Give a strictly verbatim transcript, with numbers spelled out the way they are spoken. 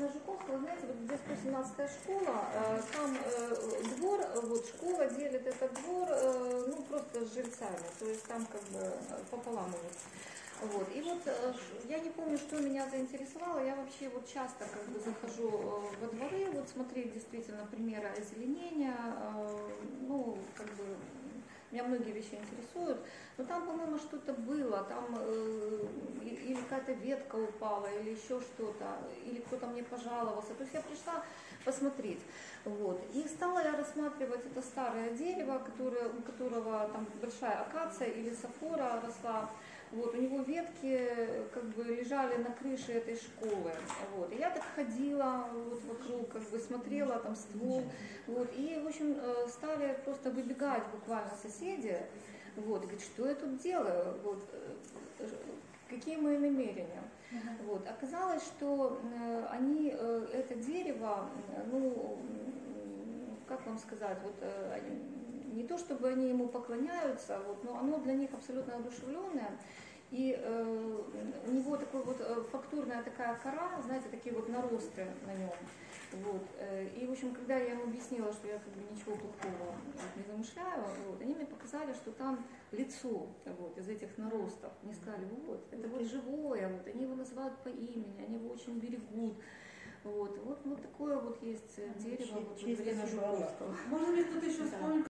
на Жуковского, знаете, вот где сто семнадцатая школа, там двор, вот школа делит этот двор, ну, просто с жильцами, то есть там как бы пополам у них. Вот. И вот я не помню, что меня заинтересовало, я вообще вот часто как бы захожу во дворы, вот смотреть действительно примеры озеленения, ну, как бы, меня многие вещи интересуют, но там, по-моему, что-то было, там э, или какая-то ветка упала, или еще что-то, или кто-то мне пожаловался, то есть я пришла посмотреть, вот, и стала я рассматривать это старое дерево, которое, у которого там большая акация или сафора росла. Вот, у него ветки как бы лежали на крыше этой школы. Вот. И я так ходила вот, вокруг, как бы смотрела там ствол. Вот. И, в общем, стали просто выбегать буквально соседи. Вот, и говорят, что я тут делаю? Вот, какие мои намерения? Вот. Оказалось, что они, это дерево, ну, как вам сказать, вот, не то чтобы они ему поклоняются, вот, но оно для них абсолютно одушевленное. И э, у него такой вот фактурная такая кора, знаете, такие вот наросты на нем. Вот. И, в общем, когда я им объяснила, что я как бы ничего плохого не замышляю, вот, они мне показали, что там лицо вот, из этих наростов. Они сказали, вот, это вот живое, вот, они его называют по имени, они его очень берегут. Вот, вот, вот такое вот есть дерево вот, во дворе Жуковского. Можно ли тут еще вспомнить?